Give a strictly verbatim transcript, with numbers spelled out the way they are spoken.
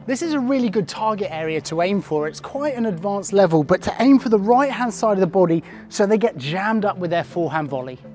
This is a really good target area to aim for. It's quite an advanced level, but to aim for the right hand side of the body so they get jammed up with their forehand volley.